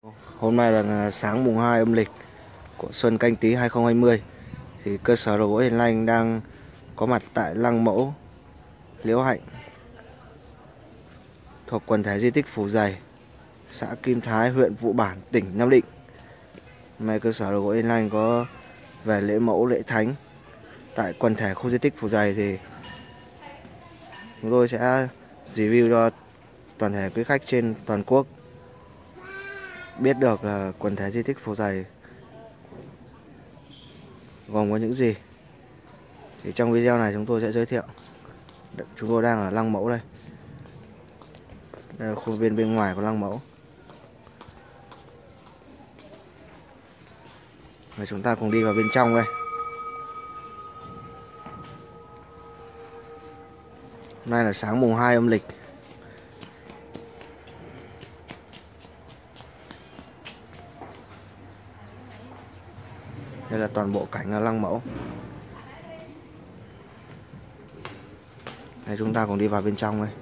Hôm nay là sáng mùng 2 âm lịch của Xuân Canh Tý 2020. Thì cơ sở đồ gỗ Hiền Lành đang có mặt tại lăng mẫu Liễu Hạnh thuộc quần thể di tích Phủ Giày, xã Kim Thái, huyện Vụ Bản, tỉnh Nam Định. Hôm nay cơ sở đồ gỗ Hiền Lành có về lễ mẫu lễ thánh tại quần thể khu di tích Phủ Giày, thì chúng tôi sẽ review cho toàn thể quý khách trên toàn quốc biết được là quần thể di tích Phủ Giày gồm có những gì. Thì trong video này chúng tôi sẽ giới thiệu. Chúng tôi đang ở lăng mẫu đây. Đây là khu viên bên ngoài của lăng mẫu. Và chúng ta cùng đi vào bên trong đây. Hôm nay là sáng mùng 2 âm lịch. Đây là toàn bộ cảnh ở lăng mẫu. Đây, chúng ta cùng đi vào bên trong đây.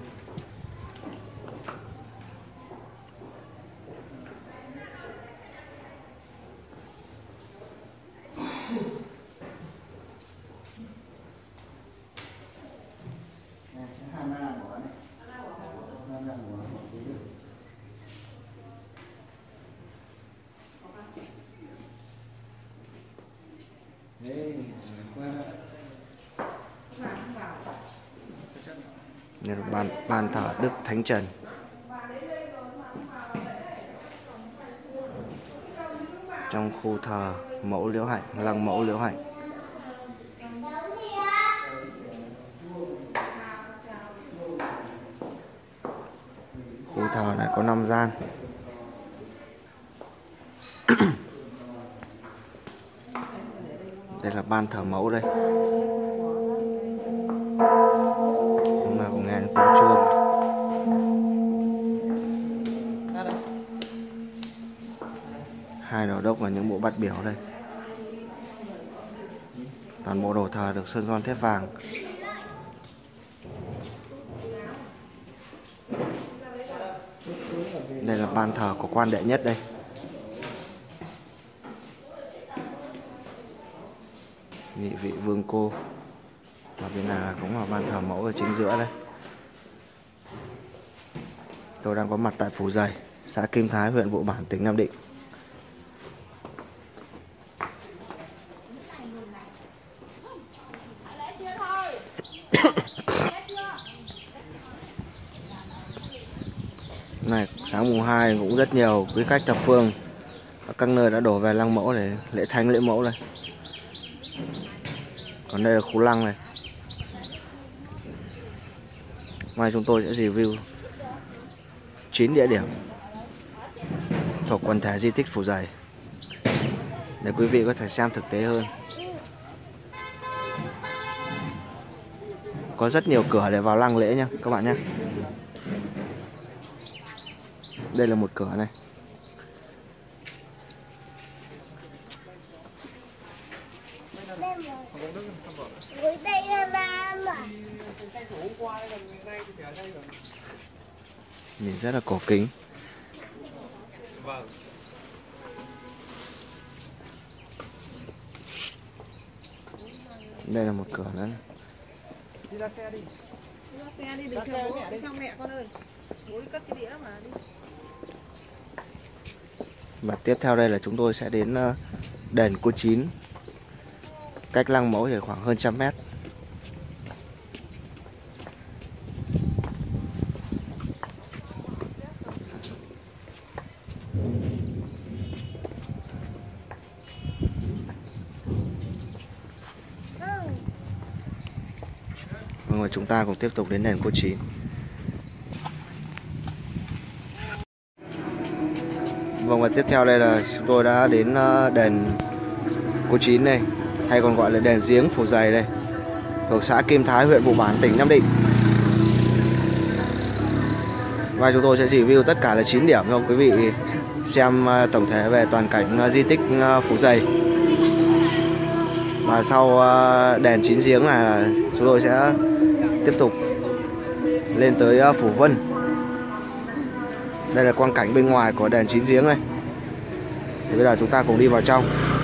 Đây là ban thờ Đức Thánh Trần. Trong khu thờ mẫu Liễu Hạnh, lăng mẫu Liễu Hạnh. Khu thờ này có 5 gian. Đây là ban thờ mẫu đây. Chúng ta cùng nghe tiếng chuông. Hai đầu đốc và những bộ bát biểu đây. Toàn bộ đồ thờ được sơn son thép vàng. Đây là ban thờ của quan đệ nhất đây. Nhị vị vương cô. Và bên này cũng là ban thờ mẫu ở chính giữa đây. Tôi đang có mặt tại Phủ Giày, xã Kim Thái, huyện Vụ Bản, tỉnh Nam Định. Này, sáng mùng 2 cũng rất nhiều quý khách thập phương ở các nơi đã đổ về lăng mẫu để lễ thánh lễ mẫu đây. Còn đây là khu lăng này. Mai chúng tôi sẽ review 9 địa điểm thuộc quần thể di tích Phủ Giày để quý vị có thể xem thực tế hơn. Có rất nhiều cửa để vào lăng lễ nha các bạn nhé. Đây là một cửa này. Nhìn rất là cổ kính. Đây là một cửa nữa. Đi ra xe đi. Đi ra xe đi, đừng theo bố, đi theo mẹ con ơi. Bố đi cất cái đĩa mà đi. Và tiếp theo đây là chúng tôi sẽ đến đền Cô Chín, cách lăng mẫu thì khoảng hơn 100 mét. Và chúng ta cùng tiếp tục đến đền Cô Chín. Vâng, và tiếp theo đây là chúng tôi đã đến đền Cô Chín này, hay còn gọi là đền giếng Phủ Giày đây, thuộc xã Kim Thái, huyện Vụ Bản, tỉnh Nam Định. Và chúng tôi sẽ review tất cả là 9 điểm cho quý vị xem tổng thể về toàn cảnh di tích Phủ Giày. Và sau đền 9 giếng này chúng tôi sẽ tiếp tục lên tới Phủ Vân. Đây là quang cảnh bên ngoài của đền 9 giếng này. Thì bây giờ chúng ta cùng đi vào trong.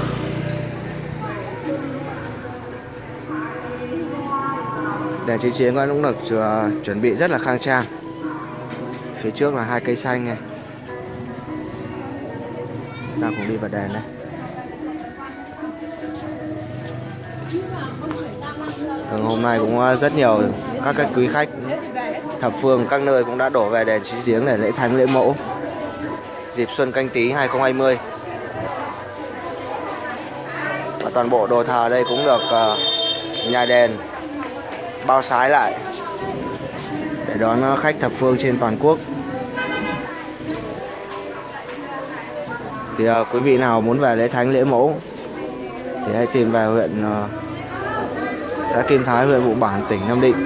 Đèn chiếu chiến cũng được chuẩn bị rất là khang trang. Phía trước là 2 cây xanh này. Chúng ta cùng đi vào đèn đây. Hôm nay cũng rất nhiều các quý khách thập phương các nơi cũng đã đổ về đền Chí Giếng để lễ thánh lễ mẫu dịp Xuân Canh Tý 2020. Và toàn bộ đồ thờ đây cũng được nhà đền bao sái lại để đón khách thập phương trên toàn quốc. Thì quý vị nào muốn về lễ thánh lễ mẫu thì hãy tìm về huyện xã Kim Thái, huyện Vụ Bản, tỉnh Nam Định.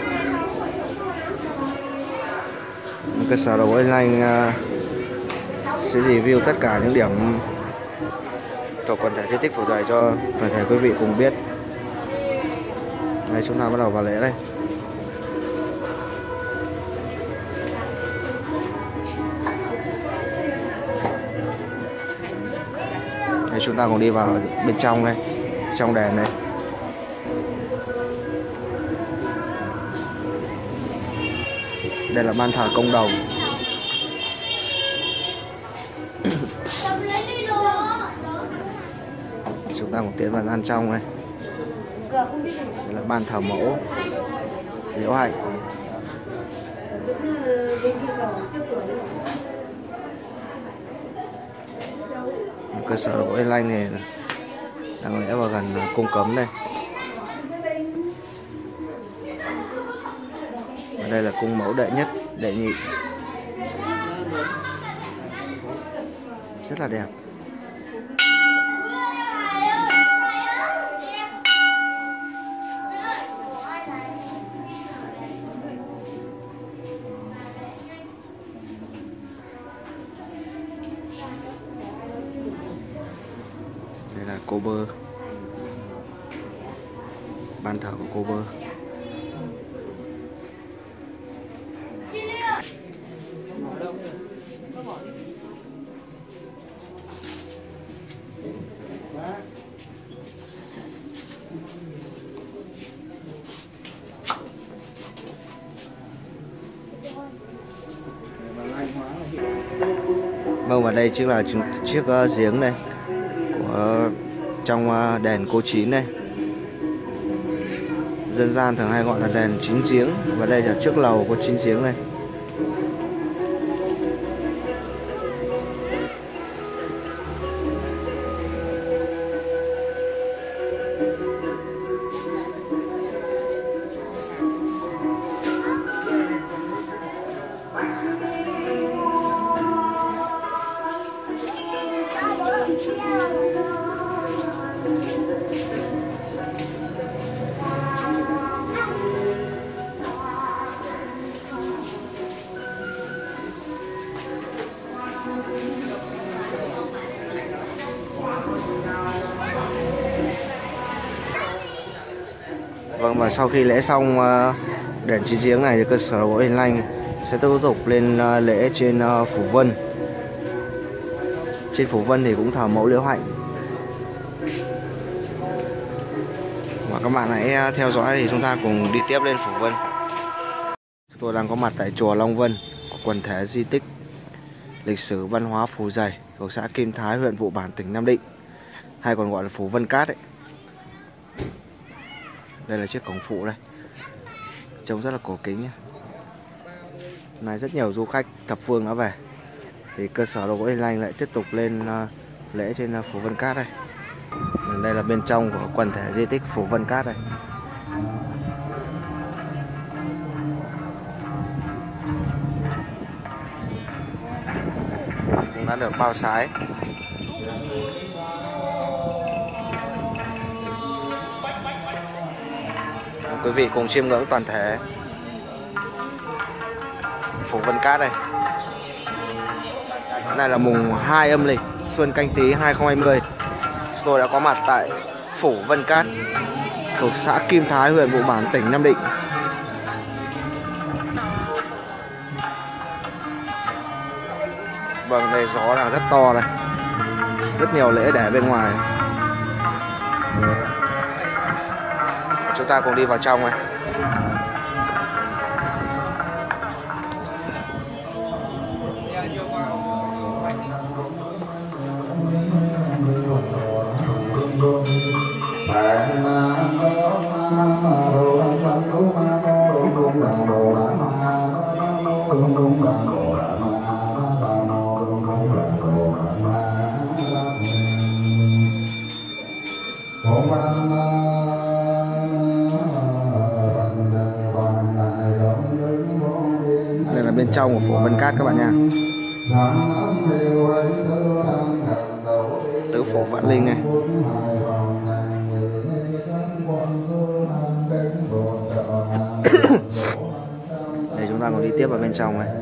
Cơ sở đồ gỗ Yên Lành sẽ review tất cả những điểm thuộc quần thể di tích Phủ Giày cho toàn thể quý vị cùng biết. Đây, chúng ta bắt đầu vào lễ đây. Đây, chúng ta cùng đi vào bên trong đây, trong đền đây. Đây là ban thờ công đồng. Chúng ta cùng tiến vào gian trong đây. Đây là ban thờ mẫu Liễu Hạnh. Cơ sở đồ gỗ Yên Lành này đang lẽ vào gần cung cấm đây. Và đây là cung mẫu đệ nhất, đệ nhị. Rất là đẹp. Đây là cô bơ, ban thờ của cô bơ. Vâng, và đây chính là chiếc giếng đây của trong đền Cô Chín đây. Dân gian thường hay gọi là đền Chín Giếng. Và đây là trước lầu có 9 giếng đây. Vâng, và sau khi lễ xong đền Chí Giếng này thì cơ sở đồ gỗ Yên Lành sẽ tiếp tục lên lễ trên Phủ Vân. Trên Phủ Vân thì cũng thờ mẫu Liễu Hạnh. Và các bạn hãy theo dõi thì chúng ta cùng đi tiếp lên Phủ Vân. Chúng tôi đang có mặt tại chùa Long Vân của quần thể di tích lịch sử văn hóa Phủ Giày thuộc xã Kim Thái, huyện Vụ Bản, tỉnh Nam Định, hay còn gọi là Phủ Vân Cát ấy. Đây là chiếc cổng phụ đây, trông rất là cổ kính nhé. Hôm nay rất nhiều du khách thập phương đã về, thì cơ sở đồ gỗ Yên Lành lại tiếp tục lên lễ trên Phủ Vân Cát đây. Đây là bên trong của quần thể di tích Phủ Vân Cát đây. Cũng đã được bao sái. Quý vị cùng chiêm ngưỡng toàn thể Phủ Vân Cát đây. Hôm nay là mùng 2 âm lịch Xuân Canh Tý 2020. Tôi đã có mặt tại Phủ Vân Cát thuộc xã Kim Thái, huyện Vụ Bản, tỉnh Nam Định. Vâng, đây gió đang rất to đây. Rất nhiều lễ để bên ngoài. Chúng ta cùng đi vào trong này. Đây là bên trong của phủ Vân Cát các bạn nha. Tứ phủ Vạn Linh này. Đây chúng ta còn đi tiếp vào bên trong này.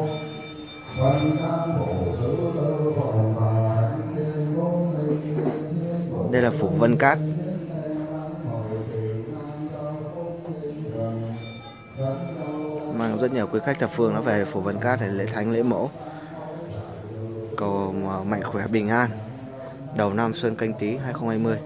Đây là phủ Vân Cát. Mang rất nhiều quý khách thập phương đã về phủ Vân Cát để lễ thánh lễ mẫu, cầu mạnh khỏe bình an đầu năm Xuân Canh Tý 2020.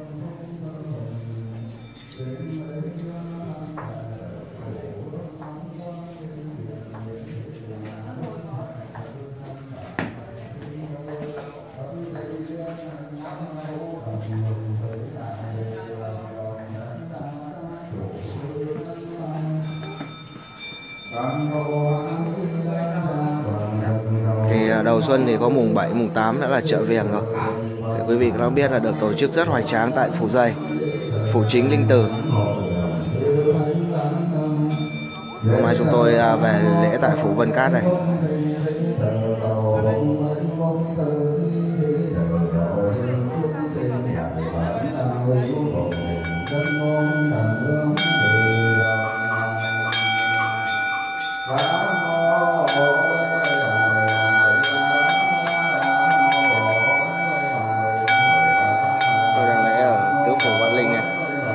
Thì đầu xuân thì có mùng 7, mùng 8 đã là chợ Viềng rồi. Để quý vị cũng biết là được tổ chức rất hoành tráng tại phủ Dày, phủ chính Linh Từ. Hôm nay chúng tôi về lễ tại phủ Vân Cát này. Tôi đang lễ ở tứ phủ Vạn Linh này.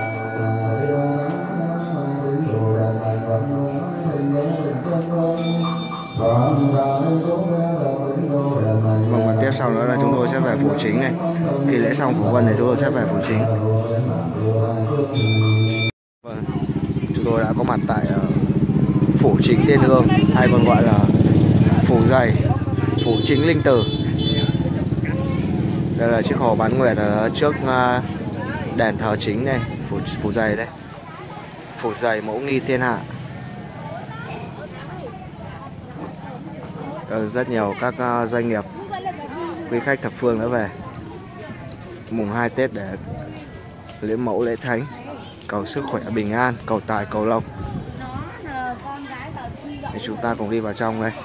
Và tiếp sau nữa là chúng tôi sẽ về phủ chính này. Khi lễ xong phủ Vân thì chúng tôi sẽ về phủ chính. Chúng tôi đã có mặt tại phủ chính Liên Hương, hay còn gọi là phủ Dày, phủ chính Linh Từ. Đây là chiếc hồ bán nguyệt ở trước đền thờ chính này, phủ Dày đây. Phủ Dày mẫu nghi thiên hạ. Rất nhiều các doanh nghiệp, quý khách thập phương đã về mùng 2 Tết để lễ mẫu lễ thánh, cầu sức khỏe bình an, cầu tài cầu lộc. Thì chúng ta cùng đi vào trong đây.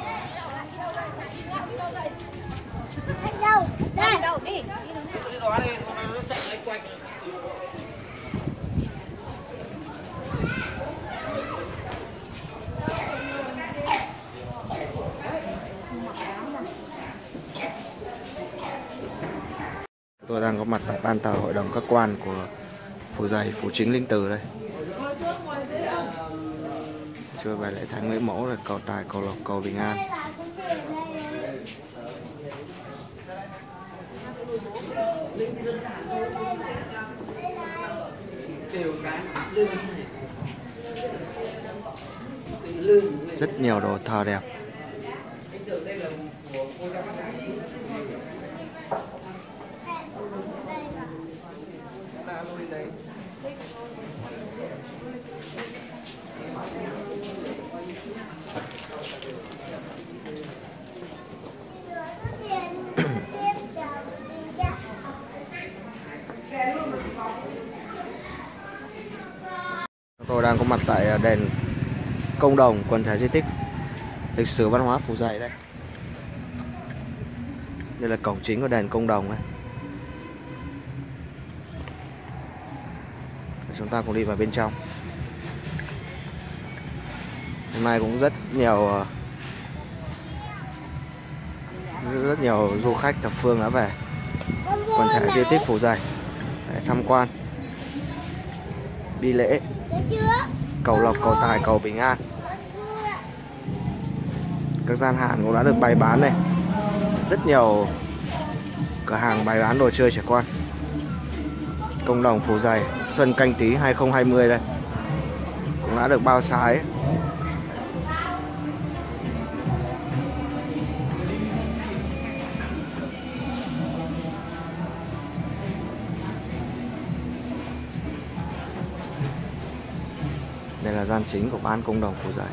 Tôi đang có mặt tại ban thờ hội đồng các quan của phủ Dày, phủ chính Linh Từ đây. Chưa về lễ thánh lễ mẫu là cầu tài cầu lộc cầu bình an. Rất nhiều đồ thờ đẹp. Tôi đang có mặt tại đền Công Đồng, quần thể di tích lịch sử văn hóa phủ Dày đây. Đây là cổng chính của đền Công Đồng đây. Chúng ta cùng đi vào bên trong. Hôm nay cũng rất nhiều du khách thập phương đã về quần thể di tích phủ Dày để tham quan, đi lễ, cầu lộc, cầu tài, cầu bình an. Các gian hàng cũng đã được bày bán này, rất nhiều cửa hàng bày bán đồ chơi trẻ con. Công đồng Phù Dày Xuân Canh Tý 2020 đây. Cũng đã được bao sái. Đây là gian chính của ban công đồng Phù Dày.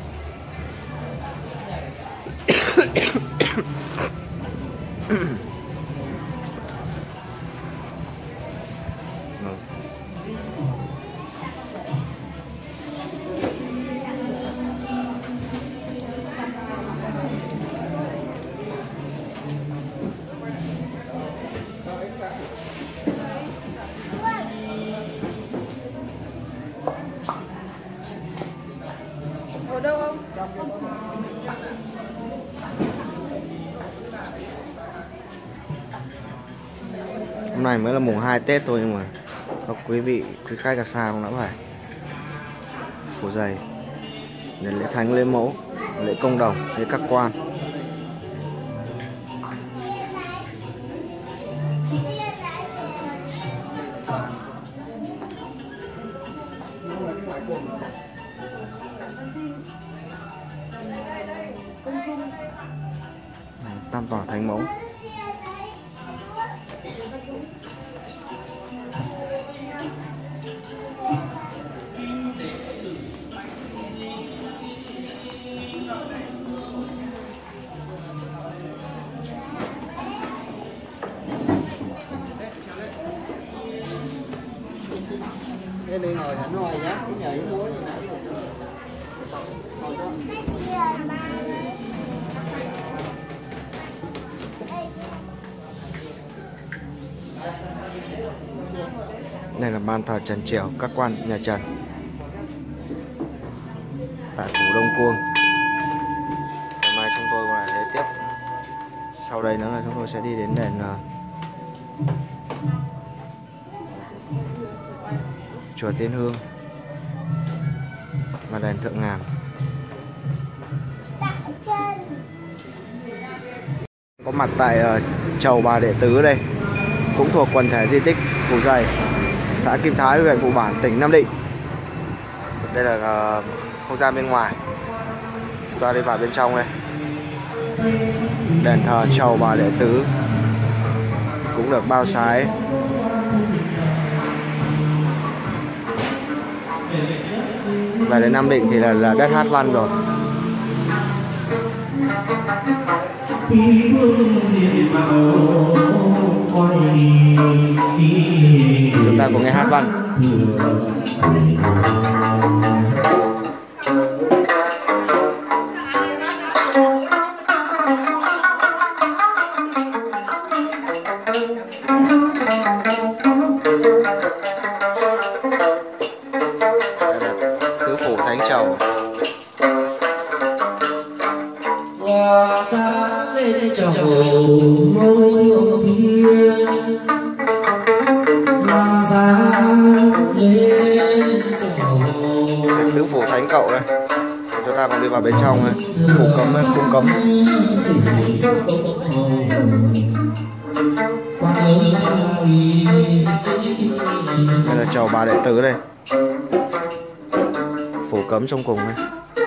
Ở đâu không? Hôm nay mới là mùng 2 Tết thôi nhưng mà các quý vị, quý khách ở xa cũng đã phải Phù Dày để lễ thánh, lễ mẫu, lễ công đồng, lễ các quan. Tam tòa thánh mẫu. Cái đi ngồi thẳng ngoài nhá, cái nhảy muối. Đây là ban thờ Trần Triều, các quan nhà Trần tại phủ Đông Cuông. Ngày mai chúng tôi còn lại tiếp. Sau đây nữa là chúng tôi sẽ đi đến đền chùa Tiên Hương và đền Thượng Ngàn. Có mặt tại chầu Bà Đệ Tứ đây, cũng thuộc quần thể di tích Phù Dày, xã Kim Thái, huyện Vụ Bản, tỉnh Nam Định. Đây là không gian bên ngoài. Chúng ta đi vào bên trong đây. Đền thờ chầu Bà Đệ Tứ cũng được bao sái. Và đến Nam Định thì là đất hát văn rồi. Chúng ta cùng nghe hát văn. Đây là tứ phủ thánh chầu. Chầu ngôi thượng thiên mang giá lên chầu. Tứ phủ thánh cậu đây. Chúng ta còn đi vào bên trong đây. Phủ cấm đây, cung cấm. Đây là chầu Bà Đệ Tứ đây. Phủ cấm trong cùng đây.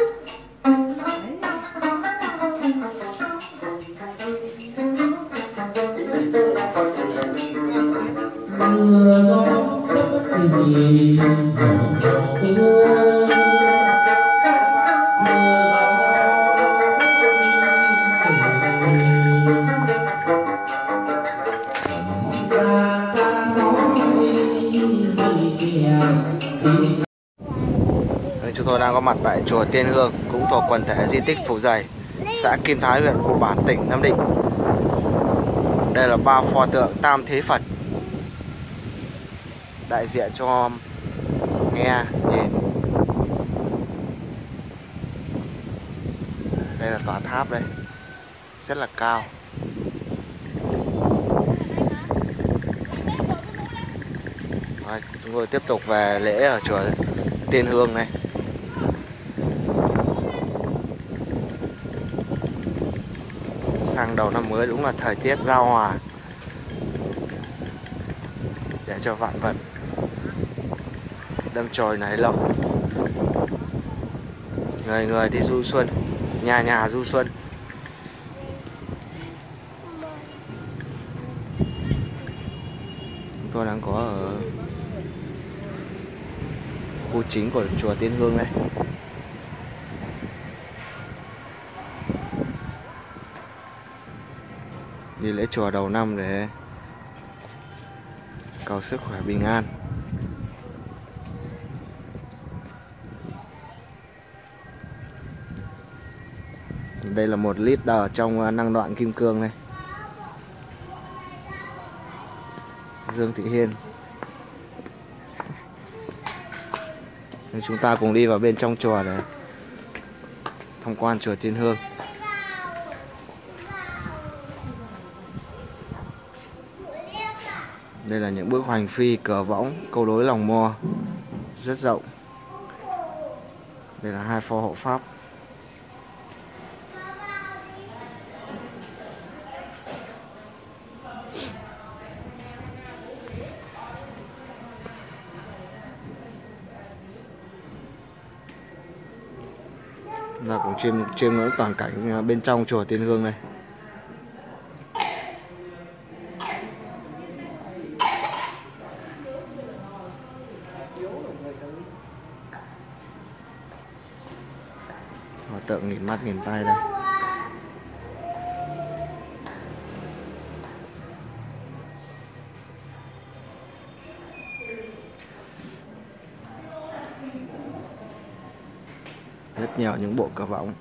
Chúng tôi đang có mặt tại chùa Tiên Hương, cũng thuộc quần thể di tích Phù Dày, xã Kim Thái, huyện Vụ Bản, tỉnh Nam Định. Đây là 3 pho tượng Tam Thế Phật đại diện cho nghe nhìn. Đây là tòa tháp đây, rất là cao. Rồi, chúng tôi tiếp tục về lễ ở chùa Tiên Hương này. Sang đầu năm mới đúng là thời tiết giao hòa, để cho vạn vật đâm chồi nảy lộc, người người đi du xuân, nhà nhà du xuân. Chúng tôi đang có ở khu chính của chùa Tiên Hương này. Đi lễ chùa đầu năm để cầu sức khỏe bình an. Đây là 1 lít trong năng đoạn kim cương này. Dương Thị Hiên. Chúng ta cùng đi vào bên trong chùa để tham quan chùa Tiên Hương. Đây là những bước hoành phi, cờ võng, câu đối lòng mo rất rộng. Đây là 2 pho hộ pháp. Là cũng chiêm ngưỡng toàn cảnh bên trong chùa Tiên Hương này. Hòa tượng nhìn mắt nhìn tay đây. Rất nhiều những bộ cờ võng.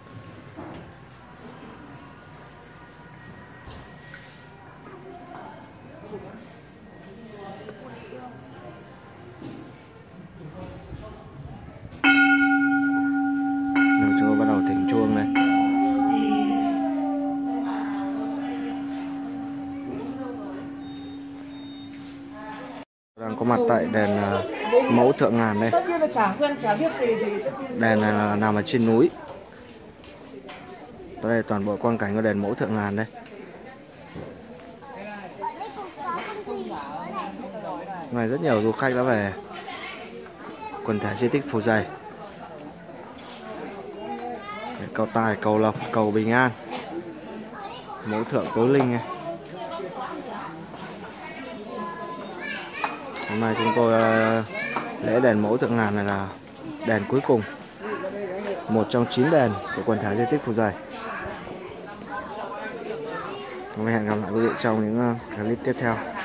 Rồi chúng tôi bắt đầu thỉnh chuông này. Đang có mặt tại đền Mẫu Thượng Ngàn đây. Đền này là nằm ở trên núi. Đây toàn bộ quang cảnh của đền Mẫu Thượng Ngàn đây. Hôm nay rất nhiều du khách đã về quần thể di tích Phù Giày để cầu tài, cầu lộc, cầu bình an. Mẫu Thượng Tối Linh này. Hôm nay chúng tôi lễ đền Mẫu Thượng Ngàn này là đền cuối cùng, một trong 9 đền của quần thể di tích Phù Giày. Hẹn gặp lại quý vị trong những clip tiếp theo.